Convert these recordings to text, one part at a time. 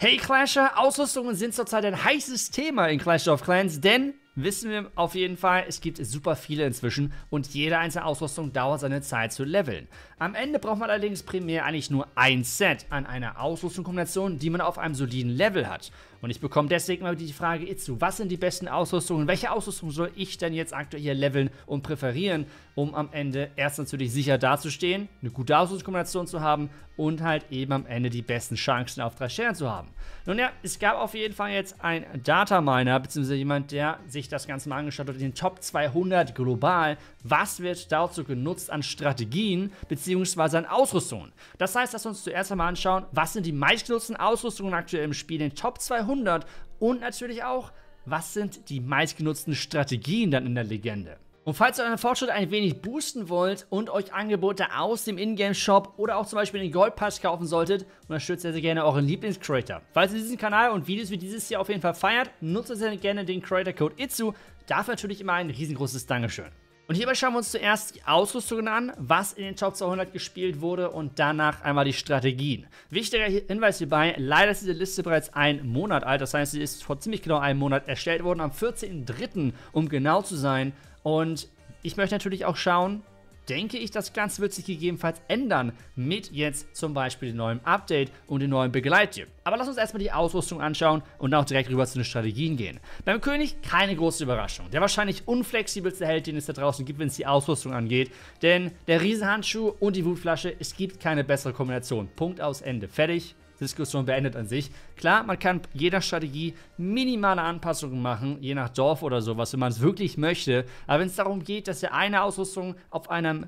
Hey Clasher, Ausrüstungen sind zurzeit ein heißes Thema in Clash of Clans, denn wissen wir auf jeden Fall, es gibt super viele inzwischen und jede einzelne Ausrüstung dauert seine Zeit zu leveln. Am Ende braucht man allerdings primär eigentlich nur ein Set an einer Ausrüstungskombination, die man auf einem soliden Level hat. Und ich bekomme deswegen mal die Frage, Itzu, was sind die besten Ausrüstungen? Welche Ausrüstung soll ich denn jetzt aktuell hier leveln und präferieren, um am Ende erst natürlich sicher dazustehen, eine gute Ausrüstungskombination zu haben und halt eben am Ende die besten Chancen auf 3 Sterne zu haben? Nun ja, es gab auf jeden Fall jetzt einen Dataminer, beziehungsweise jemand, der sich das Ganze mal angeschaut hat, den Top 200 global. Was wird dazu genutzt an Strategien, beziehungsweise an Ausrüstungen? Das heißt, lass uns zuerst einmal anschauen, was sind die meistgenutzten Ausrüstungen aktuell im Spiel, den Top 200 und natürlich auch, was sind die meistgenutzten Strategien dann in der Legende. Und falls ihr euren Fortschritt ein wenig boosten wollt und euch Angebote aus dem Ingame-Shop oder auch zum Beispiel den Gold-Pass kaufen solltet, unterstützt ihr sehr gerne euren Lieblings-Creator. Falls ihr diesen Kanal und Videos wie dieses hier auf jeden Fall feiert, nutzt sehr gerne den Creator-Code Itzu. Dafür natürlich immer ein riesengroßes Dankeschön. Und hierbei schauen wir uns zuerst die Ausrüstungen an, was in den Top 200 gespielt wurde und danach einmal die Strategien. Wichtiger Hinweis hierbei, leider ist diese Liste bereits einen Monat alt, das heißt, sie ist vor ziemlich genau einem Monat erstellt worden, am 14.03., um genau zu sein. Und ich möchte natürlich auch schauen, denke ich, das Ganze wird sich gegebenenfalls ändern mit jetzt zum Beispiel dem neuen Update und dem neuen Begleittier. Aber lass uns erstmal die Ausrüstung anschauen und auch direkt rüber zu den Strategien gehen. Beim König keine große Überraschung. Der wahrscheinlich unflexibelste Held, den es da draußen gibt, wenn es die Ausrüstung angeht. Denn der Riesenhandschuh und die Wutflasche, es gibt keine bessere Kombination. Punkt aus Ende. Fertig. Diskussion beendet an sich. Klar, man kann jeder Strategie minimale Anpassungen machen, je nach Dorf oder sowas, wenn man es wirklich möchte. Aber wenn es darum geht, dass ihr eine Ausrüstung auf einer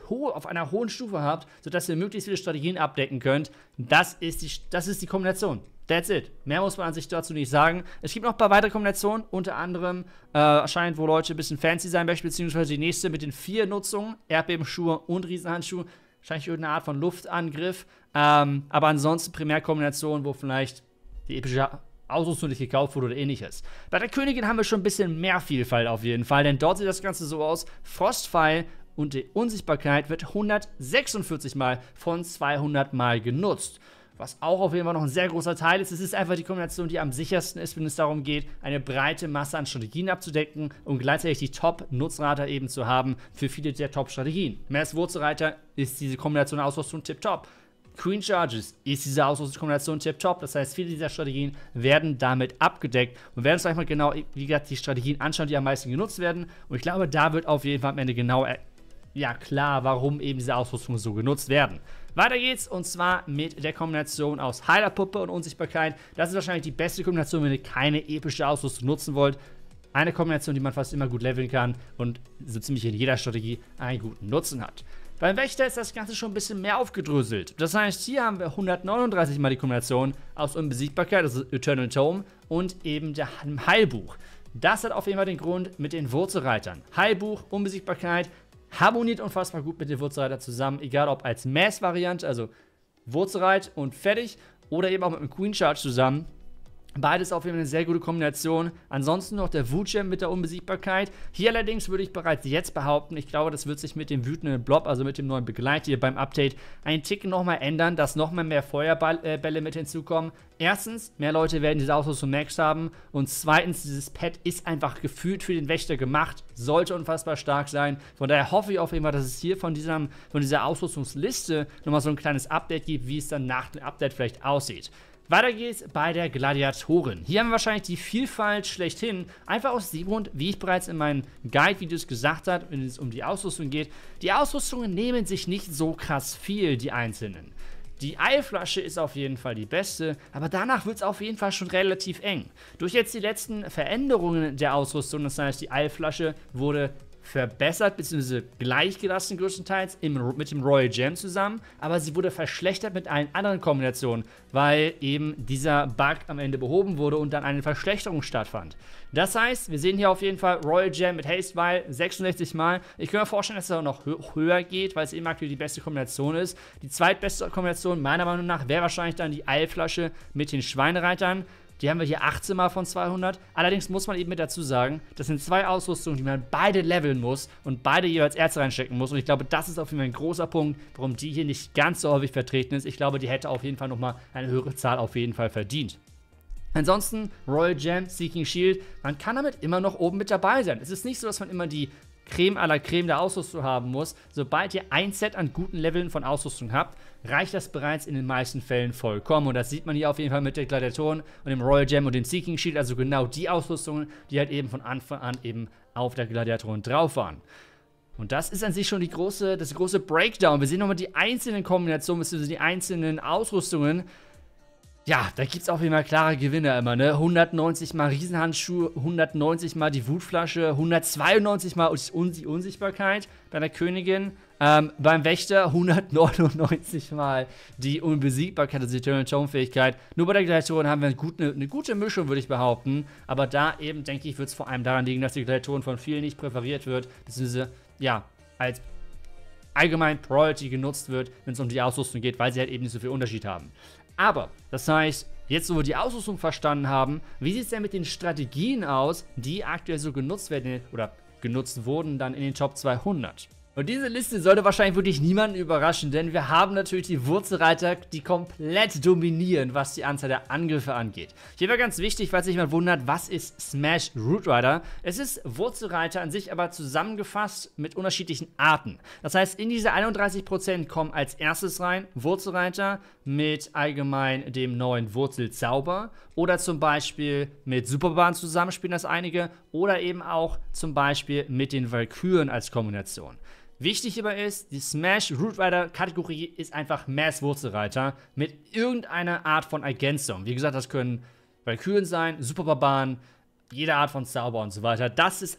hohen Stufe habt, sodass ihr möglichst viele Strategien abdecken könnt, das ist die Kombination. That's it. Mehr muss man an sich dazu nicht sagen. Es gibt noch ein paar weitere Kombinationen, unter anderem erscheint, wo Leute ein bisschen fancy sein möchten, beziehungsweise die nächste mit den 4 Nutzungen, Erdbebenschuhe und Riesenhandschuhe. Wahrscheinlich irgendeine Art von Luftangriff. Aber ansonsten Primärkombinationen, wo vielleicht die epische Ausrüstung nicht gekauft wurde oder ähnliches. Bei der Königin haben wir schon ein bisschen mehr Vielfalt auf jeden Fall, denn dort sieht das Ganze so aus. Frostpfeil und die Unsichtbarkeit wird 146 Mal von 200 Mal genutzt. Was auch auf jeden Fall noch ein sehr großer Teil ist. Es ist einfach die Kombination, die am sichersten ist, wenn es darum geht, eine breite Masse an Strategien abzudecken und gleichzeitig die Top-Nutzrater eben zu haben für viele der Top-Strategien. Mass Wurzelreiter ist diese Kombination Ausrüstung tipptopp. Queen Charges ist diese Ausrüstungskombination tipptopp. Das heißt, viele dieser Strategien werden damit abgedeckt. Und wir werden uns gleich mal genau, wie gesagt, die Strategien anschauen, die am meisten genutzt werden. Und ich glaube, da wird auf jeden Fall am Ende genau klar, warum eben diese Ausrüstungen so genutzt werden. Weiter geht's, und zwar mit der Kombination aus Heilerpuppe und Unsichtbarkeit. Das ist wahrscheinlich die beste Kombination, wenn ihr keine epische Ausrüstung nutzen wollt. Eine Kombination, die man fast immer gut leveln kann und so ziemlich in jeder Strategie einen guten Nutzen hat. Beim Wächter ist das Ganze schon ein bisschen mehr aufgedröselt. Das heißt, hier haben wir 139 Mal die Kombination aus Unbesiegbarkeit, also Eternal Tome, und eben dem Heilbuch. Das hat auf jeden Fall den Grund mit den Wurzelreitern. Heilbuch, Unbesiegbarkeit, harmoniert unfassbar gut mit den Wurzelreiter zusammen, egal ob als Mass-Variante, also Wurzelreit und fertig, oder eben auch mit dem Queen Charge zusammen. Beides auf jeden Fall eine sehr gute Kombination. Ansonsten noch der Wutgem mit der Unbesiegbarkeit. Hier allerdings würde ich bereits jetzt behaupten, ich glaube, das wird sich mit dem wütenden Blob, also mit dem neuen Begleittier beim Update, einen Ticken nochmal ändern, dass nochmal mehr Feuerbälle mit hinzukommen. Erstens, mehr Leute werden diese Ausrüstung Max haben. Und zweitens, dieses Pad ist einfach gefühlt für den Wächter gemacht. Sollte unfassbar stark sein. Von daher hoffe ich auf jeden Fall, dass es hier von dieser Ausrüstungsliste nochmal so ein kleines Update gibt, wie es dann nach dem Update vielleicht aussieht. Weiter geht's bei der Gladiatorin. Hier haben wir wahrscheinlich die Vielfalt schlechthin. Einfach aus dem Grund, wie ich bereits in meinen Guide-Videos gesagt habe, wenn es um die Ausrüstung geht. Die Ausrüstungen nehmen sich nicht so krass viel, die einzelnen. Die Eilflasche ist auf jeden Fall die beste, aber danach wird es auf jeden Fall schon relativ eng. Durch jetzt die letzten Veränderungen der Ausrüstung, das heißt, die Eilflasche wurde verbessert bzw. gleichgelassen größtenteils mit dem Royal Gem zusammen, aber sie wurde verschlechtert mit allen anderen Kombinationen, weil eben dieser Bug am Ende behoben wurde und dann eine Verschlechterung stattfand. Das heißt, wir sehen hier auf jeden Fall Royal Gem mit Haste Vial 66 Mal. Ich kann mir vorstellen, dass es auch noch höher geht, weil es eben aktuell die beste Kombination ist. Die zweitbeste Kombination meiner Meinung nach wäre wahrscheinlich dann die Eilflasche mit den Schweinereitern. Die haben wir hier 18 Mal von 200. Allerdings muss man eben mit dazu sagen, das sind 2 Ausrüstungen, die man beide leveln muss und beide jeweils Erze reinstecken muss. Und ich glaube, das ist auf jeden Fall ein großer Punkt, warum die hier nicht ganz so häufig vertreten ist. Ich glaube, die hätte auf jeden Fall nochmal eine höhere Zahl auf jeden Fall verdient. Ansonsten Royal Gem, Seeking Shield, man kann damit immer noch oben mit dabei sein. Es ist nicht so, dass man immer die Creme à la Creme der Ausrüstung haben muss. Sobald ihr ein Set an guten Leveln von Ausrüstung habt, reicht das bereits in den meisten Fällen vollkommen. Und das sieht man hier auf jeden Fall mit der Gladiatoren und dem Royal Gem und dem Seeking Shield, also genau die Ausrüstungen, die halt eben von Anfang an eben auf der Gladiatoren drauf waren. Und das ist an sich schon das große Breakdown. Wir sehen nochmal die einzelnen Kombinationen, bzw. die einzelnen Ausrüstungen. Ja, da gibt es auf jeden Fall klare Gewinner immer, ne? 190 mal Riesenhandschuhe, 190 mal die Wutflasche, 192 mal die Unsichtbarkeit bei der Königin. Beim Wächter 199 mal die Unbesiegbarkeit, also die Turn-and-Tone-Fähigkeit. Nur bei der Gladiatoren haben wir eine gute Mischung, würde ich behaupten. Aber da eben, denke ich, wird es vor allem daran liegen, dass die Gladiatoren von vielen nicht präferiert wird, beziehungsweise, ja, als allgemein Priority genutzt wird, wenn es um die Ausrüstung geht, weil sie halt eben nicht so viel Unterschied haben. Aber, das heißt, jetzt wo wir die Ausrüstung verstanden haben, wie sieht es denn mit den Strategien aus, die aktuell so genutzt werden oder genutzt wurden dann in den Top 200? Und diese Liste sollte wahrscheinlich wirklich niemanden überraschen, denn wir haben natürlich die Wurzelreiter, die komplett dominieren, was die Anzahl der Angriffe angeht. Hier wäre ganz wichtig, falls sich jemand wundert, was ist Smash Root Rider? Es ist Wurzelreiter an sich, aber zusammengefasst mit unterschiedlichen Arten. Das heißt, in diese 31% kommen als erstes rein Wurzelreiter mit allgemein dem neuen Wurzelzauber oder zum Beispiel mit Superbahn zusammenspielen das einige oder eben auch zum Beispiel mit den Valkyren als Kombination. Wichtig hierbei ist, die Smash Root Rider Kategorie ist einfach Mass Wurzelreiter mit irgendeiner Art von Ergänzung. Wie gesagt, das können Valkyren sein, Superbarbaren, jede Art von Zauber und so weiter. Das ist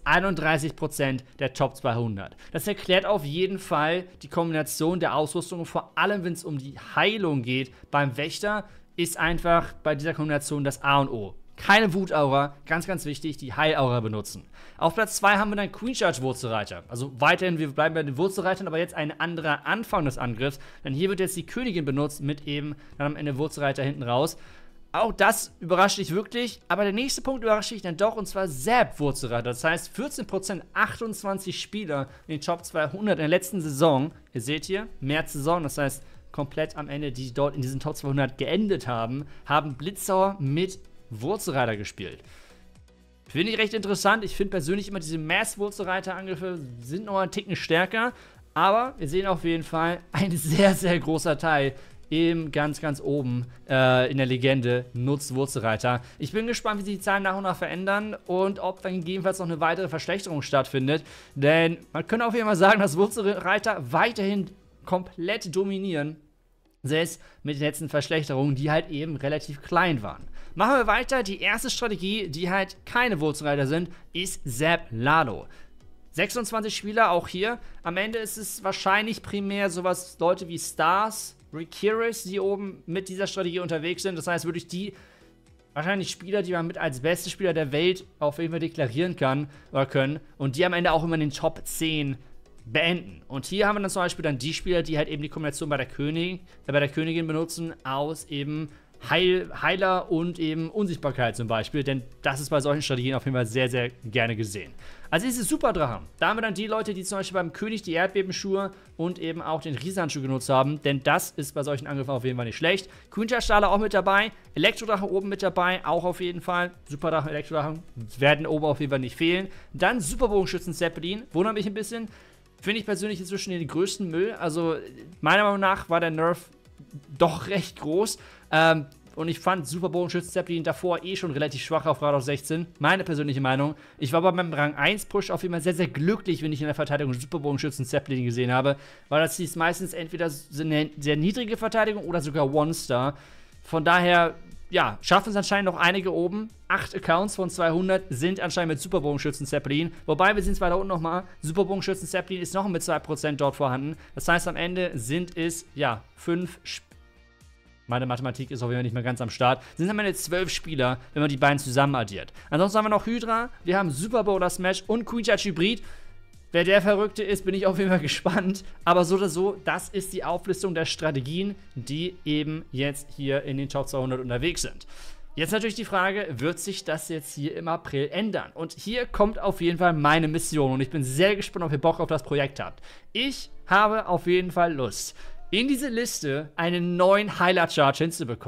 31% der Top 200. Das erklärt auf jeden Fall die Kombination der Ausrüstung, vor allem wenn es um die Heilung geht. Beim Wächter ist einfach bei dieser Kombination das A und O. Keine Wutaura, ganz, ganz wichtig, die Heilaura benutzen. Auf Platz 2 haben wir dann Queen Charge Wurzelreiter. Also weiterhin, wir bleiben bei den Wurzelreitern, aber jetzt ein anderer Anfang des Angriffs. Denn hier wird jetzt die Königin benutzt mit eben dann am Ende Wurzelreiter hinten raus. Auch das überrascht dich wirklich, aber der nächste Punkt überrascht dich dann doch, und zwar Zap Wurzelreiter. Das heißt 14%, 28 Spieler in den Top 200 in der letzten Saison. Ihr seht hier, März-Saison, das heißt komplett am Ende, die dort in diesen Top 200 geendet haben, haben Blitzauer mit Wurzelreiter gespielt. Finde ich recht interessant. Ich finde persönlich immer diese Mass-Wurzelreiter-Angriffe sind noch einen Ticken stärker. Aber wir sehen auf jeden Fall, ein sehr, sehr großer Teil eben ganz, ganz oben in der Legende nutzt Wurzelreiter. Ich bin gespannt, wie sich die Zahlen nach und nach verändern und ob dann gegebenenfalls noch eine weitere Verschlechterung stattfindet. Denn man könnte auf jeden Fall sagen, dass Wurzelreiter weiterhin komplett dominieren. Selbst mit den letzten Verschlechterungen, die halt eben relativ klein waren. Machen wir weiter. Die erste Strategie, die halt keine Wurzelreiter sind, ist Zap Lalo. 26 Spieler, auch hier. Am Ende ist es wahrscheinlich primär sowas, Leute wie Stars, Rikiris, die oben mit dieser Strategie unterwegs sind. Das heißt, wirklich die wahrscheinlich Spieler, die man mit als beste Spieler der Welt auf jeden Fall deklarieren kann oder können. Und die am Ende auch immer in den Top 10 beenden. Und hier haben wir dann zum Beispiel dann die Spieler, die halt eben die Kombination bei der Königin benutzen aus eben Heiler und eben Unsichtbarkeit zum Beispiel, denn das ist bei solchen Strategien auf jeden Fall sehr, sehr gerne gesehen. Also diese Superdrachen, da haben wir dann die Leute, die zum Beispiel beim König die Erdbebenschuhe und eben auch den Riesenhandschuh genutzt haben, denn das ist bei solchen Angriffen auf jeden Fall nicht schlecht. Quinterstahle auch mit dabei, Elektrodrache oben mit dabei, auch auf jeden Fall. Superdrachen, Elektrodrachen werden oben auf jeden Fall nicht fehlen. Dann Superbogenschützen Zeppelin, wundert mich ein bisschen. Finde ich persönlich inzwischen den größten Müll. Also meiner Meinung nach war der Nerf doch recht groß. Und ich fand Superbogenschützen Zeppelin davor schon relativ schwach auf Grad auf 16. Meine persönliche Meinung. Ich war bei meinem Rang 1 Push auf jeden Fall sehr, sehr glücklich, wenn ich in der Verteidigung Superbogenschützen Zeppelin gesehen habe. Weil das hieß meistens entweder eine sehr niedrige Verteidigung oder sogar One-Star. Von daher, ja, schaffen es anscheinend noch einige oben. 8 Accounts von 200 sind anscheinend mit Superbogenschützen Zeppelin. Wobei, wir sehen es weiter unten nochmal, Superbogenschützen Zeppelin ist noch mit 2% dort vorhanden. Das heißt, am Ende sind es, ja, 5 Spieler. Meine Mathematik ist auf jeden Fall nicht mehr ganz am Start. Sind am Ende 12 Spieler, wenn man die beiden zusammen addiert. Ansonsten haben wir noch Hydra, wir haben Super Bowler Smash und Queen Charge Hybrid. Wer der Verrückte ist, bin ich auf jeden Fall gespannt. Aber so oder so, das ist die Auflistung der Strategien, die eben jetzt hier in den Top 200 unterwegs sind. Jetzt natürlich die Frage, wird sich das jetzt hier im April ändern? Und hier kommt auf jeden Fall meine Mission und ich bin sehr gespannt, ob ihr Bock auf das Projekt habt. Ich habe auf jeden Fall Lust, in diese Liste einen neuen Highlight-Charge hinzubekommen.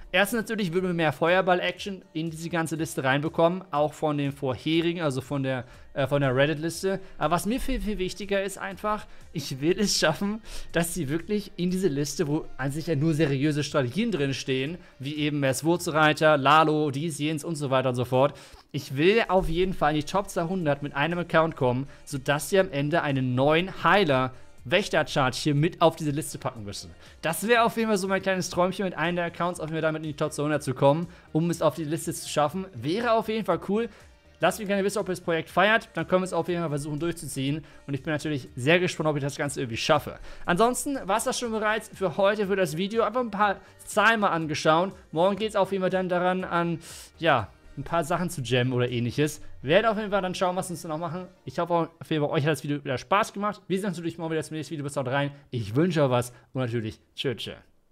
Erstens natürlich würden wir mehr Feuerball-Action in diese ganze Liste reinbekommen, auch von den vorherigen, also von der Reddit-Liste. Aber was mir viel, viel wichtiger ist einfach, ich will es schaffen, dass sie wirklich in diese Liste, wo an sich ja nur seriöse Strategien drin stehen, wie eben mehr Wurzreiter, Lalo, dies, jenes und so weiter und so fort. Ich will auf jeden Fall in die Top 200 mit einem Account kommen, sodass sie am Ende einen neuen Heiler Wächter-Chart hier mit auf diese Liste packen müssen. Das wäre auf jeden Fall so mein kleines Träumchen, mit einem der Accounts auf jeden Fall damit in die Top 200 zu kommen, um es auf die Liste zu schaffen. Wäre auf jeden Fall cool. Lasst mich gerne wissen, ob ihr das Projekt feiert. Dann können wir es auf jeden Fall versuchen durchzuziehen. Und ich bin natürlich sehr gespannt, ob ich das Ganze irgendwie schaffe. Ansonsten war es das schon bereits für heute, für das Video. Einfach ein paar Zahlen mal angeschaut. Morgen geht es auf jeden Fall dann daran an, ja, ein paar Sachen zu jammen oder ähnliches. Wir werden auf jeden Fall dann schauen, was wir uns dann noch machen. Ich hoffe auf jeden Fall, euch hat das Video wieder Spaß gemacht. Wir sehen uns natürlich morgen wieder das nächste Video. Bis dort rein. Ich wünsche euch was und natürlich tschüss.